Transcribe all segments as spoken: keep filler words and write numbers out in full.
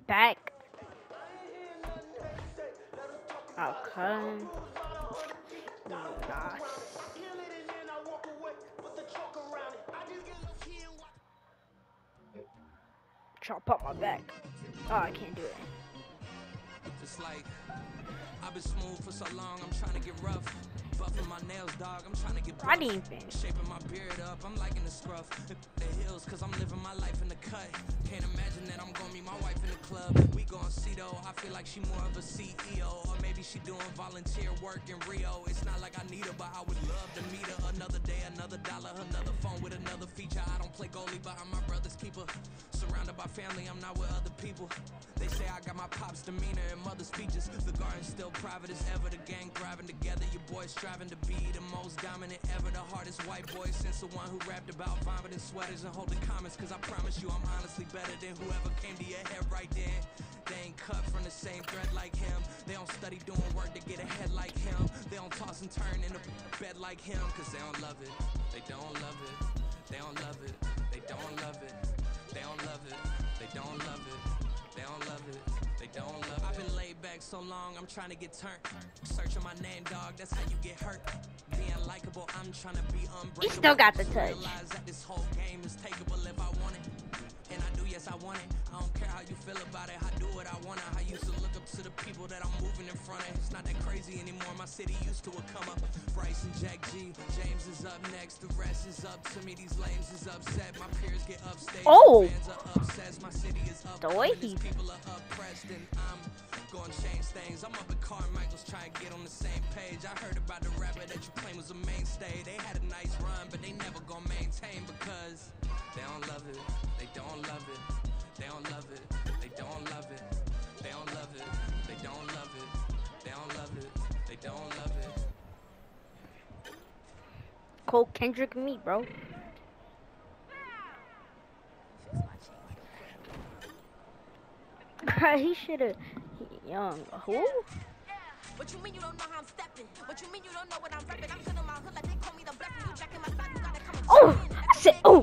back. Okay. Nice. Chop up my back. Oh, I can't do it. It's like I've been smooth for so long, I'm trying to get rough. Buffing my nails, dog, I'm trying to get I didn't finish. Shaping my beard up, I'm liking the scruff. The hills, cause I'm living my life in the cut. Can't imagine that I'm gonna meet my wife in the club. We gon' see though, I feel like she more of a C E O. Or maybe she doing volunteer work in Rio. It's not like I need her, but I would love to meet her. Another day, another dollar, another phone with another feature. I don't play goalie, but I'm my brother's keeper. Surrounded by family, I'm not with other people. They say I got my pop's demeanor and mother's features. The garden's still private as ever, the gang thriving together. Your boys striving to be the most dominant ever. The hardest white boy since the one who rapped about vomiting sweaters and holding comments. Cause I promise you I'm honestly better than whoever came to your head right then. They ain't cut from the same thread like him. They don't study doing work to get ahead like him. They don't toss and turn in a bed like him. Cause they don't love it, they don't love it. They don't love it, they don't love it. They don't love it, they don't love it. They don't love it, they don't love it. I've been laid back so long, I'm trying to get turned. Searching my name, dog, that's how you get hurt. Being likable, I'm trying to be unbreakable. He still got the touch. Realize that this whole game is takeable if I want it. And I do, yes, I want it. I don't care how you feel about it. I do what I want. I used to look up to the people that I'm moving in front of. It's not that crazy anymore. My city used to a come up. Bryce and Jack G. James is up next. The rest is up to me. These lames is upset. My peers get upstage. Oh. Fans are obsessed. My city is up. The way he people are oppressed and I'm gonna change things. I'm up at Carmichael's trying to get on the same page. I heard about the rapper that you claim was a mainstay. They had a nice run, but they never gonna maintain because they don't love it. They don't love it. They don't love it. They don't love it. They don't love it. They don't love it. They don't love it. They don't love it. Cole Kendrick and me, bro. He should've. Young. Who? What you mean you don't know how I'm stepping? What you mean you don't know what I'm rapping? I'm sitting on my hood like they call me the blessing. You jacking my side, you gotta come and Oh, I said, oh.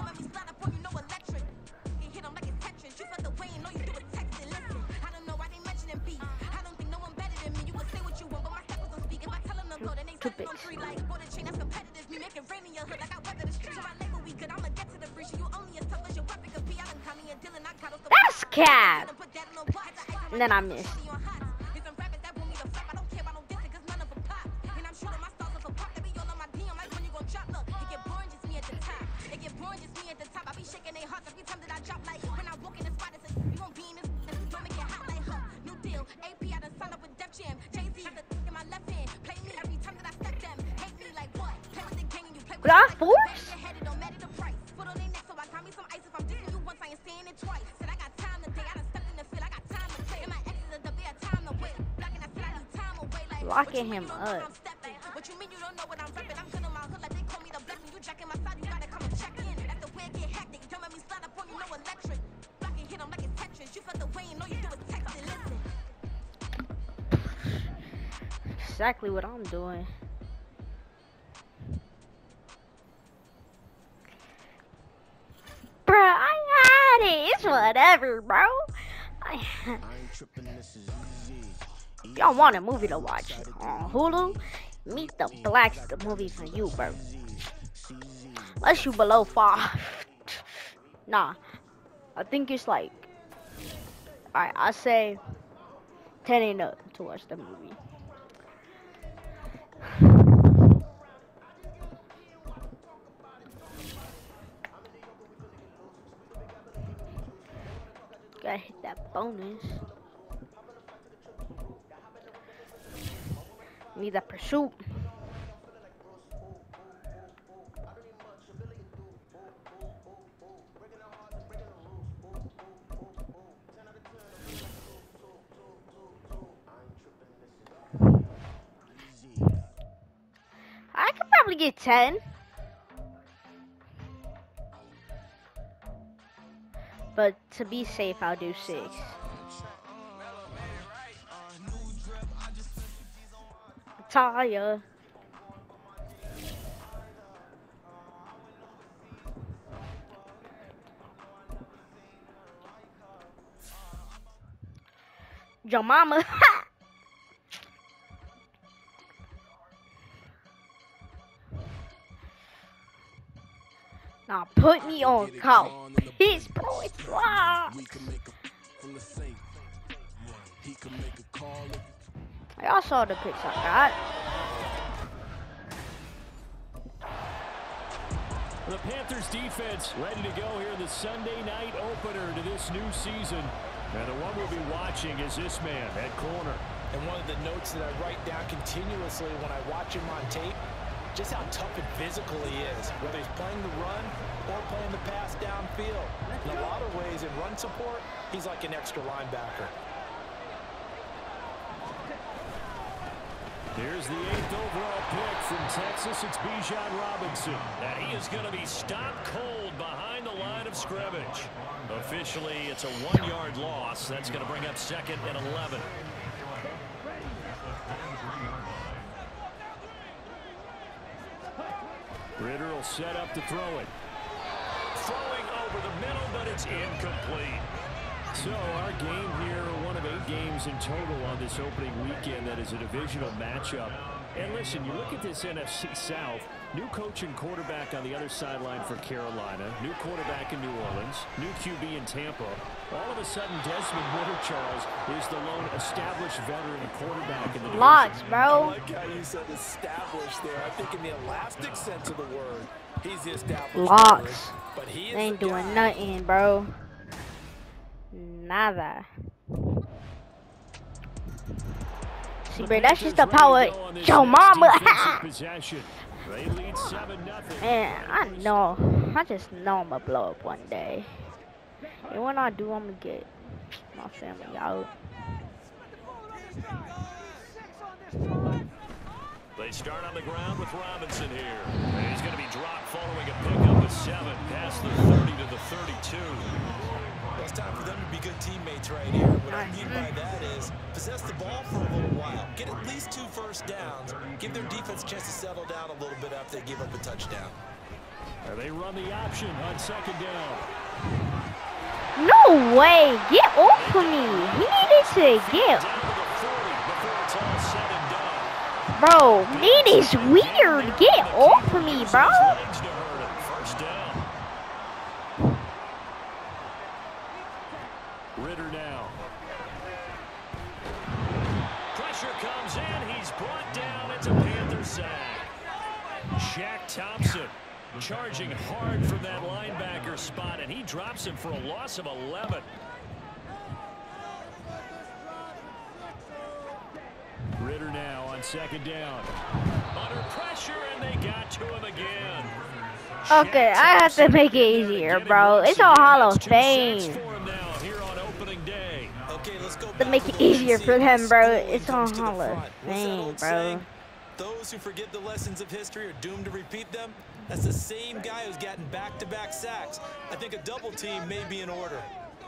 That's cap. And then I missed. Was I forced? Locking him up. What you mean you don't know what I'm rapping? I'm sitting on my hood like they call me the blessing. You jacking my side, you gotta come and check in. That's the way it get hectic. Don't make me slide up on you, no electric. Blocking hit him like it's Tetris. You felt the way and all you do is text it. Listen. Exactly what I'm doing. Bro, I had it. It's whatever, bro. I Y'all want a movie to watch on Hulu? Meet the Blacks, the movie for you, bro. Unless you below five. Nah, I think it's like, alright, I say ten and up to watch the movie. Gotta hit that bonus. Need that pursuit. I could probably get ten. But to be safe, I'll do six. Tire. Your mama. Now put me on call. His bro is wrong. Y'all saw the pics I got. The Panthers defense ready to go here in the Sunday night opener to this new season. And the one we'll be watching is this man at corner. And one of the notes that I write down continuously when I watch him on tape, just how tough and physical he is, whether he's playing the run or playing the pass downfield. In a lot of ways, in run support, he's like an extra linebacker. Here's the eighth overall pick from Texas. It's Bijan Robinson. And he is going to be stopped cold behind the line of scrimmage. Officially, it's a one-yard loss. That's going to bring up second and eleven. Ritter will set up to throw it. Throwing over the middle, but it's incomplete. So our game here, one of eight games in total on this opening weekend that is a divisional matchup. And listen, you look at this N F C South, new coach and quarterback on the other sideline for Carolina, new quarterback in New Orleans, new Q B in Tampa. All of a sudden, Desmond Ritter, Charles, is the lone established veteran quarterback in the division. Lots, bro. I like how you said established there. I think in the elastic sense of the word, he's the established Lots. veteran, but he is They ain't the doing guy. nothing, bro. Nada. See, bro, that's just the power. Yo, mama. They lead seven nothing. Man, I know. I just know I'm gonna blow up one day. And when I do, I'm gonna get my family out. They start on the ground with Robinson here. And he's going to be dropped following a pickup of seven past the thirty to the thirty-two. Well, it's time for them to be good teammates right here. What I mean by that is possess the ball for a little while. Get at least two first downs. Give their defense a chance to settle down a little bit after they give up a touchdown. Or they run the option on second down. No way! Get off of me! He needed to get. Down to the forty before it's all said and done. Bro, it is weird. Get off of me, bro. Legs to hurt him. First down. Ritter now. Pressure comes in. He's brought down. It's a Panther sack. Shaq Thompson charging hard from that linebacker spot, and he drops him for a loss of eleven. Ritter now on second down. Under pressure, and they got to him again. Okay, I have to make it easier, bro. It's a Hall of Fame. Okay, let's go To back make a it little easier bit. for them, bro. Let's It's go on to the Hall front. of What's that Fame, old bro. saying? Those who forget the lessons of history are doomed to repeat them. That's the same guy who's gotten back-to-back sacks. I think a double team may be in order.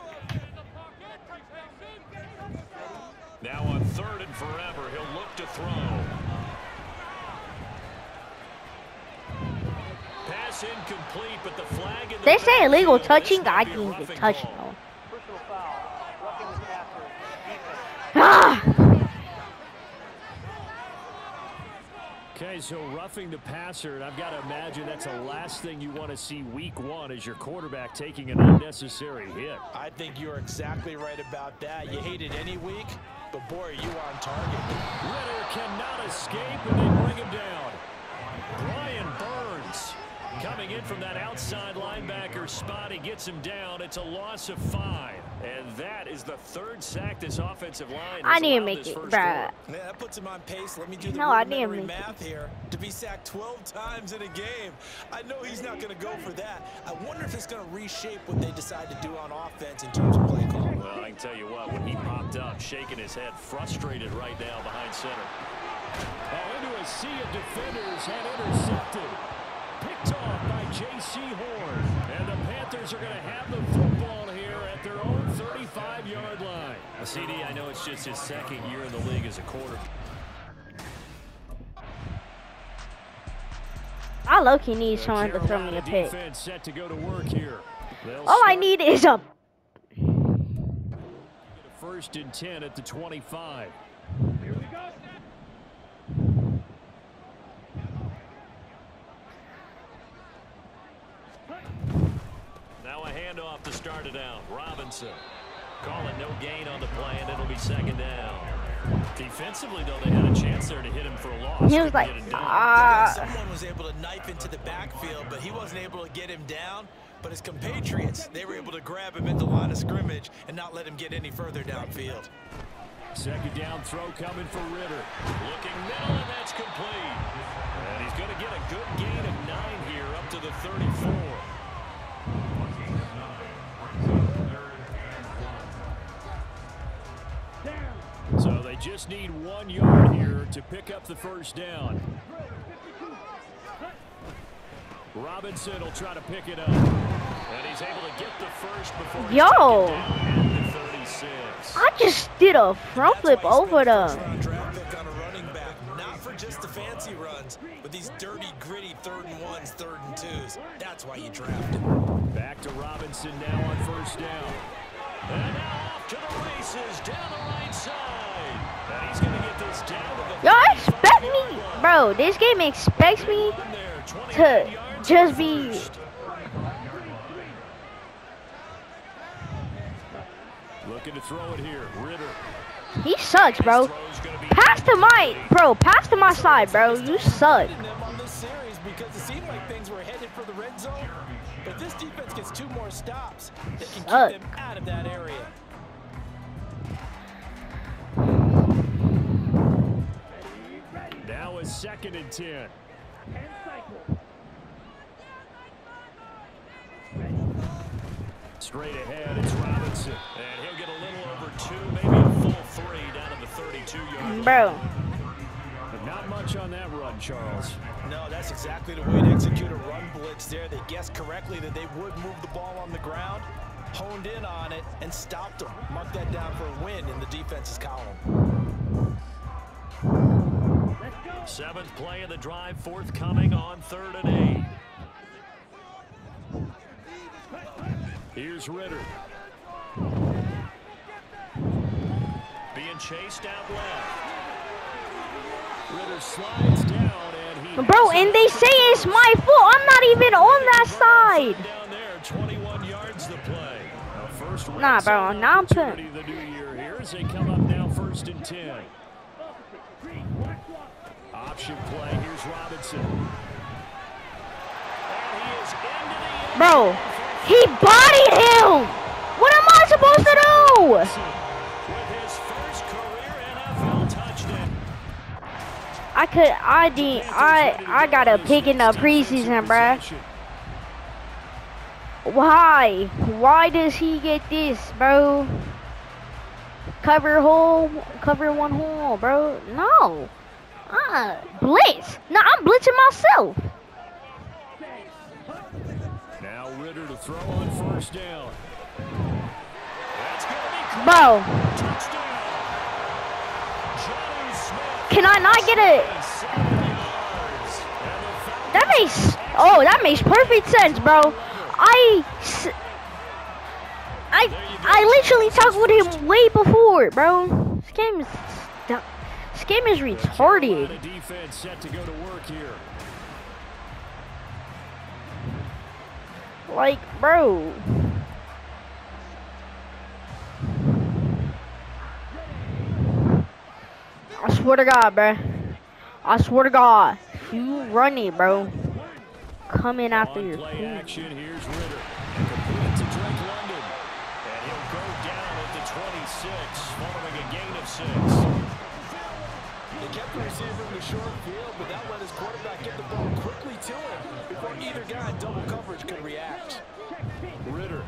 Now on third and forever, he'll look to throw. Pass incomplete, but the flag in the They say illegal backfield. touching. This I might be a didn't get roughing touched, call. though. Ah! Okay, so roughing the passer, and I've got to imagine that's the last thing you want to see week one as your quarterback taking an unnecessary hit. I think you're exactly right about that. You hate it any week, but boy, are you on target. Ritter cannot escape, and they bring him down. Brian Burns coming in from that outside linebacker spot. He gets him down. It's a loss of five. And that is the third sack this offensive line I has didn't allowed make this it, first bruh. quarter. Yeah, that puts him on pace. Let me do the No, I didn't rudimentary make it. math here. To be sacked twelve times in a game, I know he's not going to go for that. I wonder if it's going to reshape what they decide to do on offense in terms of play call. Well, I can tell you what, when he popped up, shaking his head, frustrated right now behind center. Oh, into a sea of defenders and intercepted. Picked off by J C Horn. And the Panthers are going to have the football here at their own thirty-five yard line. C D, I know it's just his second year in the league as a quarter. I low-key need The someone to throw me Carolina a pick. defense set to go to work here. They'll All I start need is a first and ten at the twenty-five. Here we go. Now a handoff to start it out. Robinson. Call it no gain on the play, and it'll be second down. Defensively, though, they had a chance there to hit him for a loss. He was Couldn't like, get it done. ah. Someone was able to knife into the backfield, but he wasn't able to get him down. But his compatriots, they were able to grab him at the line of scrimmage and not let him get any further downfield. Second down throw coming for Ritter. Looking middle, and that's complete. And he's going to get a good gain of nine here up to the thirty-four. So they just need one yard here to pick up the first down. Robinson will try to pick it up. And he's able to get the first before he's Yo. taken down at the thirty-six. I just did a front flip over them. Draft pick on a running back, not for just the fancy runs, but these dirty, gritty third and ones, third and twos. That's why you draft him. Back to Robinson now on first down. And now off to the races down the right side. And he's going to get this down to the Y'all expect me, bro. This game expects me to just be. Looking to throw it here. Ritter. He sucks, bro. Pass to my, bro. Pass to my side, bro. You suck. Them on this series because it seemed like things were headed for the red zone, but this defense gets two more stops that can Suck. keep them out of that area. Now is second and ten. Straight ahead, it's Robinson. And he'll get a little over two, maybe a full three down to the thirty-two-yard line. Bro. But not much on that run, Charles. No, that's exactly the way to execute a run blitz there. They guessed correctly that they would move the ball on the ground, honed in on it, and stopped them. Mark that down for a win in the defense's column. Seventh play of the drive, forthcoming on third and eight. Here's Ritter. Being chased out left. Ritter slides down and he Bro, and they say it's my fault. I'm not even on that side. down there, twenty-one yards to play. Now first Nah, bro, now I'm putting. opportunity of the new year here as they come up now first and ten. Option play, here's Robinson. And he is into the end. Bro, he bodied him. What am I supposed to do? With his first career N F L touchdown. I could, I did, I, I got a pick in the preseason, bruh. Why? Why does he get this, bro? Cover hole, cover one hole, bro. No. Uh, blitz. No, I'm blitzing myself. Now Ritter to throw on first down. That's gonna be Bro, touchdown. Johnny Smith. can I not get it? Seven yards. And the Falcons That makes, oh, that makes perfect sense, bro. I, s- I, I literally talked with him way before, bro. This game is, dumb. This game is retarded. Carolina defense set to go to work here. Like, bro. I swear to God, bro. I swear to God. You run it, bro. Coming after On your play food. action, here's Ritter. Complete to Drake London. And he'll go down at the twenty-six, following a gain of six. They kept the receiver in the short field, but that let his quarterback get the ball quickly to him before either guy in double coverage could react. Ritter.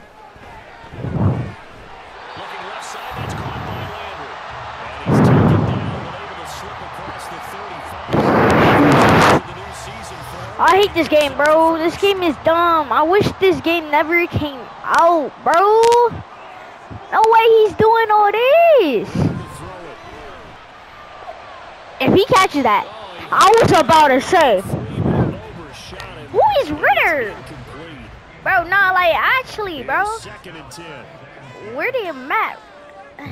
Looking left side, that's caught by Landry. And he's taken down, but able to slip across the thirty-five. To the new season for him. I hate this game, bro. This game is dumb. I wish this game never came out, bro. No way he's doing all this. To throw it. If he catches that, I was about to say, Freeman overshot him. who is Ritter? Incomplete. Bro, nah, like, actually, bro. Second and ten. Where did Matt?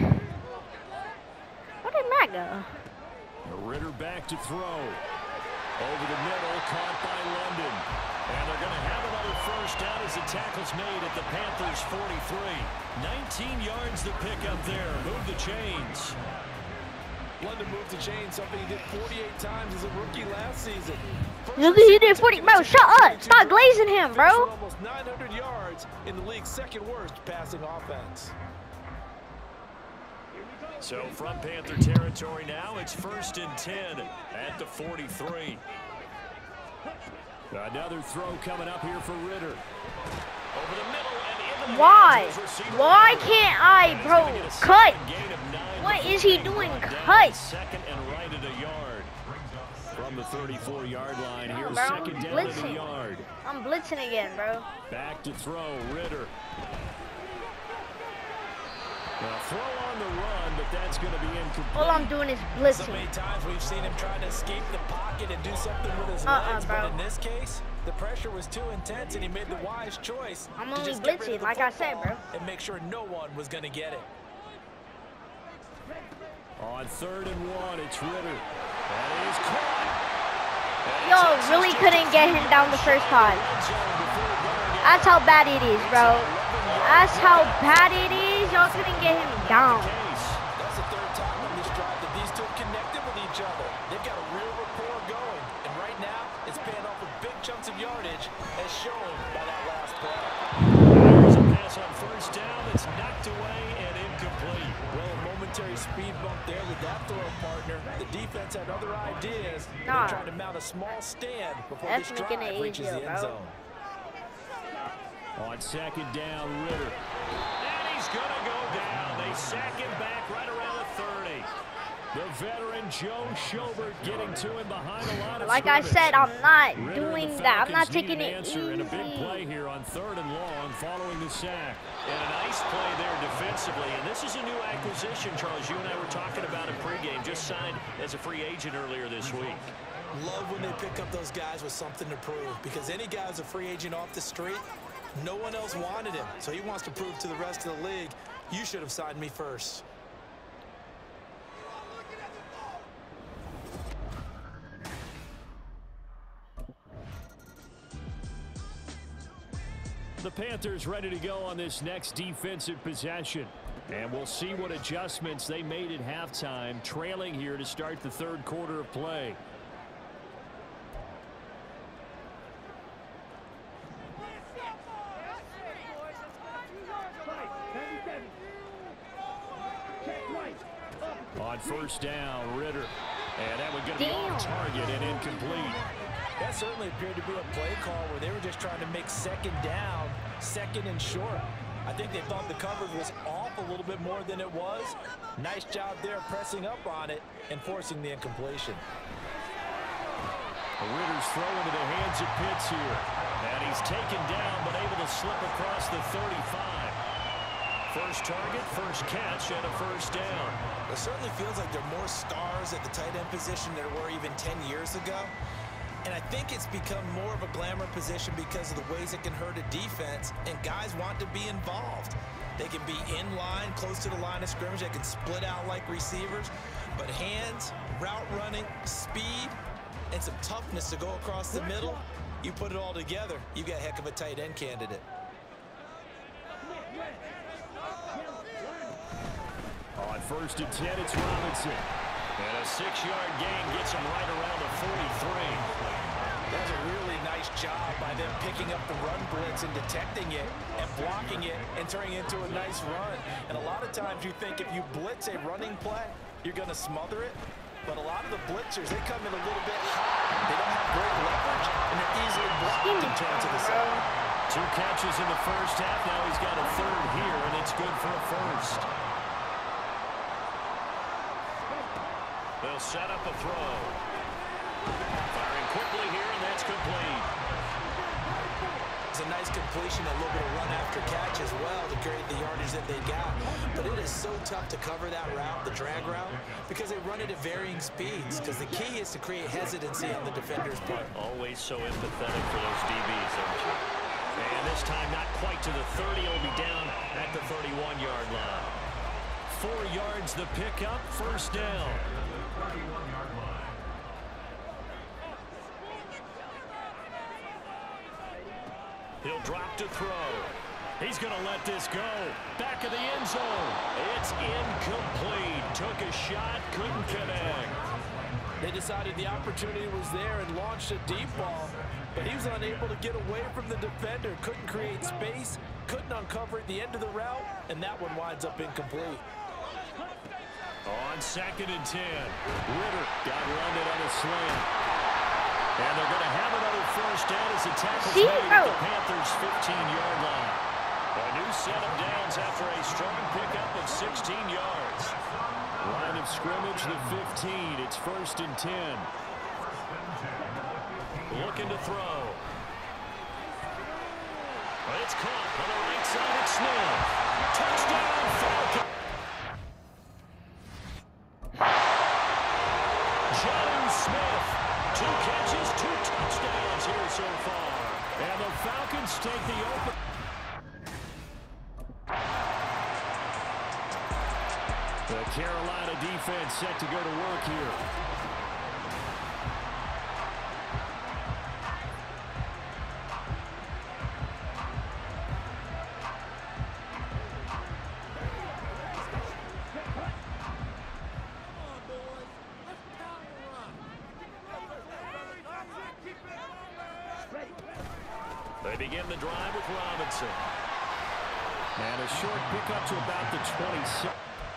Yeah. Ritter back to throw. Over the middle, caught by London. And they're going to have another first down as the tackle's made at the Panthers' forty-three. nineteen yards to pick up there. Move the chains. London moved the chains, something he did forty-eight times as a rookie last season. Look, he did forty. Bro, shut up. Stop glazing him, bro. Almost nine hundred yards in the league's second worst passing offense. So from Panther territory now, it's first and ten at the forty-three. Another throw coming up here for Ritter. Over the middle and into the Why? Why can't I, bro? Cut. What is he doing? Cut. Second and right at a yard. From the thirty-four yard line, here's Bro, second down at a yard. I'm blitzing again, bro. Back to throw, Ritter. Now throw on the run, but that's going to be incomplete. All I'm doing is So blitzing. many times we've seen him trying to escape the pocket and do something with his Uh-uh, legs, bro. but in this case, the pressure was too intense and he made the wise choice. I'm to only just get rid blitzing, of the like I said, football bro. And make sure no one was going to get it. On third and one, it's Ritter. That is caught. Yo, really couldn't get him down the first time. That's how bad it is, bro. That's how bad it is. Y'all couldn't get him down. That's the third time on this drive that these two have connected with each other. They've got a real rapport going. And right now, it's paying off with big chunks of yardage as shown by that last play. There's a pass on first down that's knocked away and incomplete. Well, a momentary speed bump there with that throw partner. The defense had other ideas. Nah. They're trying to mount a small stand before That's this making drive it reaches easier, the end bro. zone. On second down, Ritter. And he's going to go down. They sack him back right around the thirty. The veteran Joe Schobert getting to him behind a lot of Like I scrimmage. said, I'm not Ritter and doing the that. I'm not Falcons need taking an it answer and a big play easy. here on third and long following the sack. And a nice play there defensively. And this is a new acquisition, Charles. You and I were talking about it pregame. Just signed as a free agent earlier this week. Love when they pick up those guys with something to prove, because any guy who's a free agent off the street, no one else wanted him. So he wants to prove to the rest of the league, you should have signed me first. The Panthers ready to go on this next defensive possession. And we'll see what adjustments they made at halftime, trailing here to start the third quarter of play. On first down, Ritter. And that would get be off target and incomplete. That certainly appeared to be a play call where they were just trying to make second down, second and short. I think they thought the coverage was off a little bit more than it was. Nice job there pressing up on it and forcing the incompletion. Ritter's throw into the hands of Pitts here. And he's taken down but able to slip across the thirty-five. First target, first catch, and a first down. It certainly feels like there are more stars at the tight end position than there were even ten years ago. And I think it's become more of a glamour position because of the ways it can hurt a defense, and guys want to be involved. They can be in line, close to the line of scrimmage. They can split out like receivers. But hands, route running, speed, and some toughness to go across the middle, you put it all together, you got a heck of a tight end candidate. On first and ten, it's Robinson. And a six-yard gain gets him right around the forty-three. That's a really nice job by them picking up the run blitz and detecting it and blocking it and turning it into a nice run. And a lot of times you think if you blitz a running play, you're going to smother it. But a lot of the blitzers, they come in a little bit high. They don't have great leverage, and they're easily blocked and turned to the side. Two catches in the first half. Now he's got a third here, and it's good for a first. They'll set up a throw. Firing quickly here, and that's complete. It's a nice completion, a little bit of run after catch as well to create the yardage that they got. But it is so tough to cover that route, the drag route, because they run it at varying speeds. Because the key is to create hesitancy on the defender's part. Always so empathetic for those D Bs, aren't you? And this time not quite to the thirty. He'll be down at the thirty-one yard line. Four yards the pickup, first down. He'll drop to throw. He's going to let this go. Back of the end zone. It's incomplete. Took a shot, couldn't connect. They decided the opportunity was there and launched a deep ball, but he was unable to get away from the defender. Couldn't create space, couldn't uncover at the end of the route, and that one winds up incomplete. On second and ten, Ritter got landed on a slant. And they're going to have another first down as the tackle's made at the Panthers' fifteen-yard line. A new set of downs after a strong pickup of sixteen yards. Line of scrimmage, the fifteen. It's first and ten. Looking to throw. It's caught on the right side. It's Smith. Touchdown, Falcons. Jonnu Smith. Two catches, two touchdowns here so far. And the Falcons take the open. The Carolina defense set to go to work here. They begin the drive with Robinson. And a short pickup to about the twenty-six.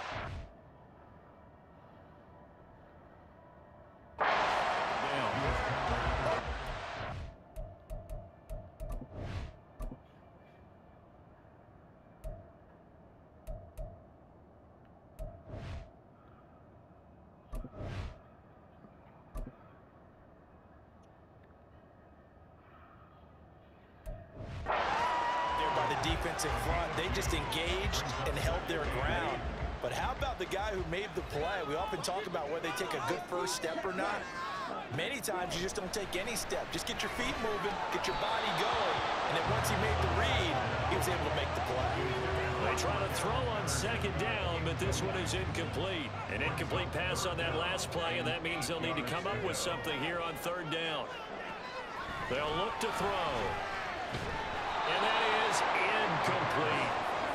Defensive front, they just engaged and held their ground. But how about the guy who made the play? We often talk about whether they take a good first step or not. Many times you just don't take any step. Just get your feet moving, get your body going. And then once he made the read, he was able to make the play. They try to throw on second down, but this one is incomplete. An incomplete pass on that last play, and that means they'll need to come up with something here on third down. They'll look to throw. And that is incomplete.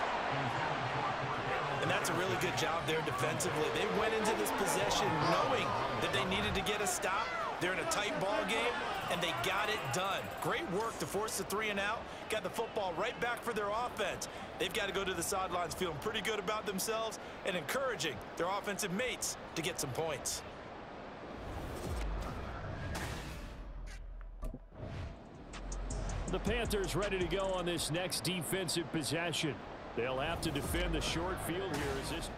And that's a really good job there defensively. They went into this possession knowing that they needed to get a stop. They're in a tight ball game, and they got it done. Great work to force the three and out. Got the football right back for their offense. They've got to go to the sidelines feeling pretty good about themselves and encouraging their offensive mates to get some points. The Panthers ready to go on this next defensive possession. They'll have to defend the short field here as this.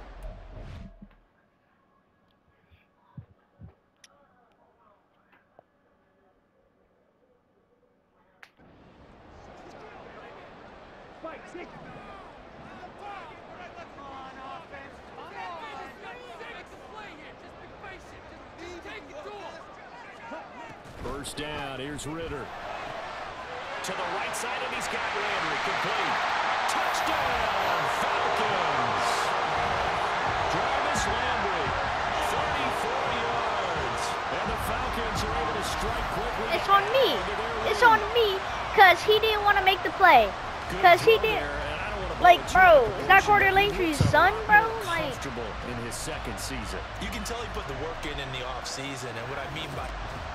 First down, here's Ritter. To the right side, and he's got Landry complete. Touchdown, Falcons! Jarvis Landry, thirty-four yards. And the Falcons are able to strike quickly. It's on me. It's on me because he didn't want to make the play. Because he didn't. Like, bro, is that Carter Langtry's son, bro? Like, in his second season. You can tell he put the work in in the offseason, and what I mean by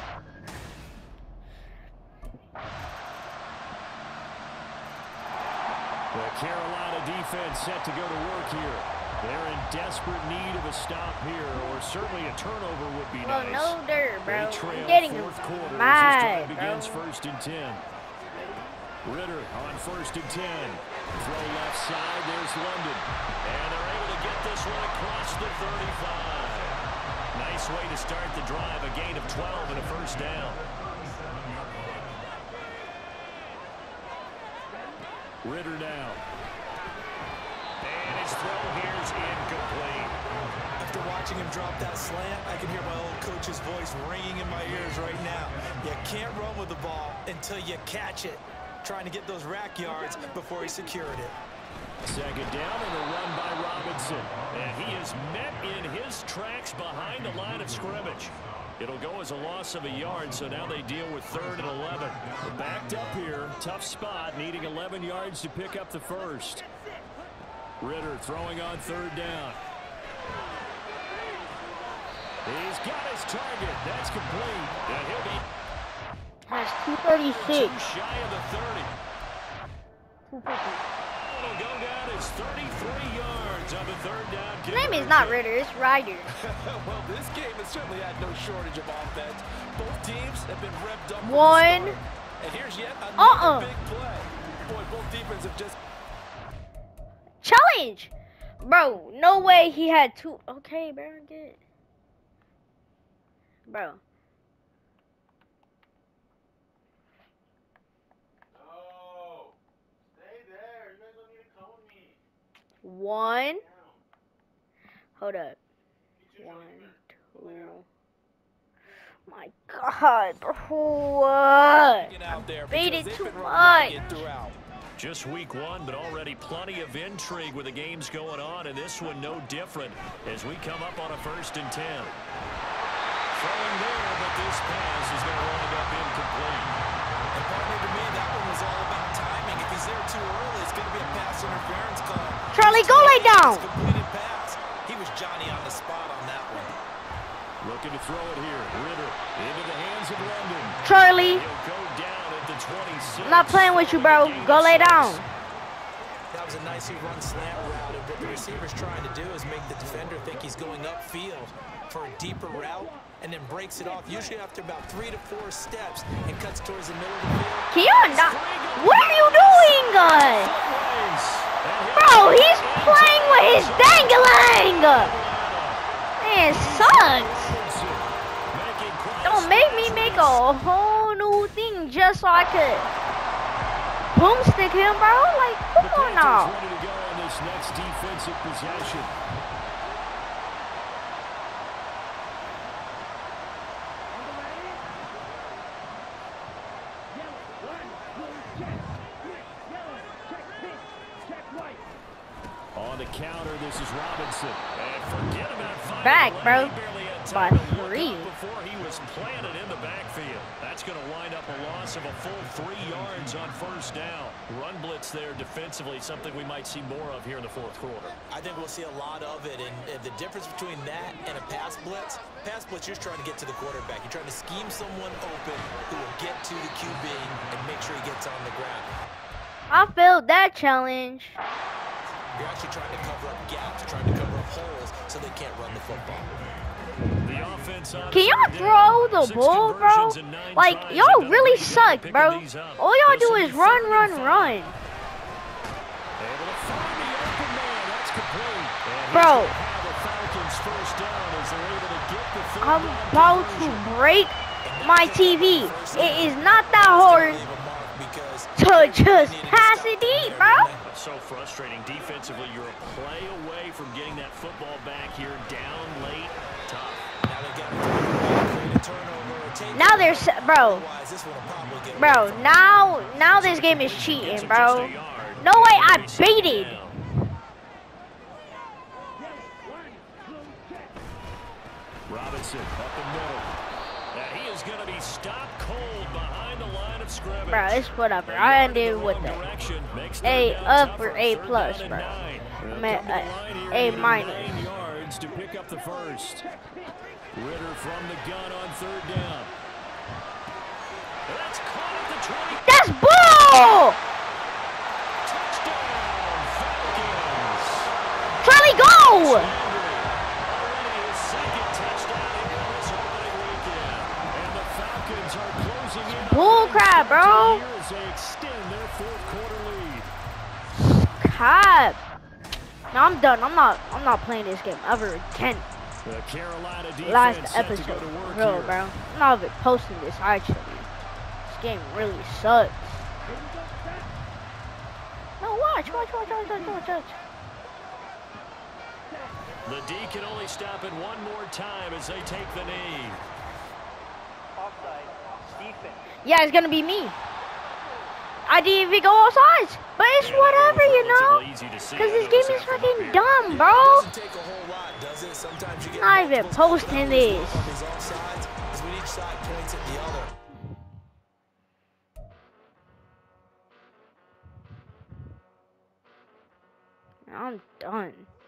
the Carolina defense set to go to work here. They're in desperate need of a stop here, or certainly a turnover would be well, nice. no dirt, bro. They trail I'm getting fourth quarter mad, as this drive bro. begins first and ten. Ritter on first and ten. Throw left side, there's London. And they're able to get this one across the thirty-five. Nice way to start the drive, a gain of twelve and a first down. Ritter now. And his throw here's incomplete. After watching him drop that slant, I can hear my old coach's voice ringing in my ears right now. You can't run with the ball until you catch it. Trying to get those rack yards before he secured it. Second down and a run by Robinson. And he is met in his tracks behind the line of scrimmage. It'll go as a loss of a yard, so now they deal with third and eleven. We're backed up here. Tough spot, needing eleven yards to pick up the first. Ritter throwing on third down. He's got his target. That's complete. And he'll be That's two thirty-six. too shy of the thirty. two fifty. It'll go down as thirty-three yards on the third down. His name is not Ritter, it's Ryder. Well, this game has certainly had no shortage of offense. Both teams have been revved up. One. And here's yet another Uh-uh. big play. Boy, both defenses have just... Challenge! Bro, no way he had two. Okay, bro, get. Bro. No. Stay there. You guys don't need to come with me. One. Hold up. One, two. My God, bro. What? Get out there Beat because it they've too been much. running it throughout. Just week one, but already plenty of intrigue with the games going on, and this one no different as we come up on a first and ten. Throwing there, but this pass is going to wind up incomplete. And partner, to me, that one was all about timing. If he's there too early, it's going to be a pass interference call. Charlie, go lay down. Completed pass. He was Johnny on the spot on that one. Looking to throw it here. Ritter into the hands of London. Charlie, He'll go down at the twenty-six. I'm not playing with you, bro. Go lay down. That was a nicely run slant route, and what the receiver's trying to do is make the defender think he's going upfield for a deeper route, and then breaks it off, usually after about three to four steps, and cuts towards the middle of the field. Keon, what are you doing, guys? Bro, he's playing with his dangling. Man, it sucks. Don't make me make a whole new thing just so I could boomstick him, bro. Like, come on now. Ready to go on this next defensive possession. On the counter, this is Robinson. And forget about finding Back, the lane. bro. He barely had By time to look three. up before he was planted in the backfield. That's going to wind up a loss of a full three yards on first down. Run blitz there defensively, something we might see more of here in the fourth quarter. I think we'll see a lot of it, and, and the difference between that and a pass blitz, pass blitz, you're trying to get to the quarterback. You're trying to scheme someone open who will get to the Q B and make sure he gets on the ground. I failed that challenge. You're actually trying to cover up gaps, trying to cover up holes so they can't run the football. The offense on Can y'all third throw down, the six ball, bro? conversions and nine Like, tries. y'all They've done a really great job suck, picking bro. these up. All y'all This do will is be run, third run, and run. five. Able to find the open man. That's complete. And Bro. he's gonna have the Falcons first down as they're able to get the third I'm down about to conversion. break my T V. It is not that hard to just pass it deep, bro. That's so frustrating. Defensively, you're a play away from getting that football back here down late. Tough. Now they've got to create a turnover or take Now there's, bro, Otherwise, this one will probably get bro. away from Now, now this game is cheating, bro. No way, I baited. Robinson up the middle. And he is going to be stopped cold behind the line of scrimmage. Bro, it's whatever. I ended with a A up or A plus, bro. I'm at uh, A minus. Nine yards to pick up the first. Ritter from the gun on third down. That's caught at the twenty. That's bull! Touchdown, Falcons. Charlie, go! Already his second touchdown here this opening weekend. And the Falcons are closing in. Bull crap, bro. As they extend their fourth quarter lead. Cap. No, I'm done. I'm not. I'm not playing this game ever again. The Carolina defense Last set to episode, go to work bro, here. bro. I'm not even posting this actually. This game really sucks. No, watch, watch, watch, watch, watch, watch, watch. The D can only stop it one more time as they take the knee. Yeah, it's gonna be me. I didn't even go outside. But it's whatever, you know. Because this game is fucking dumb, bro. Doesn't take a whole lot, does it? Sometimes you get Not even multiple posting this. on these offsides, as when each side points at the other. I'm done.